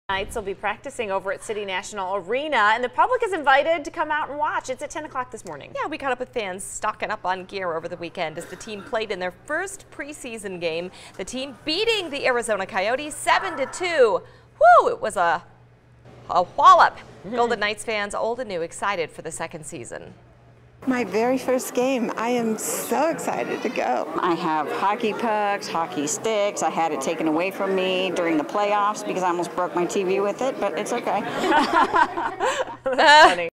Knights will be practicing over at City National Arena, and the public is invited to come out and watch. It's at 10 o'clock this morning. Yeah, we caught up with fans stocking up on gear over the weekend as the team played in their first preseason game. The team beating the Arizona Coyotes 7-2. Woo! It was a wallop. Golden Knights fans, old and new, excited for the second season. My very first game. I am so excited to go. I have hockey pucks, hockey sticks. I had it taken away from me during the playoffs because I almost broke my TV with it, but it's okay. That's funny.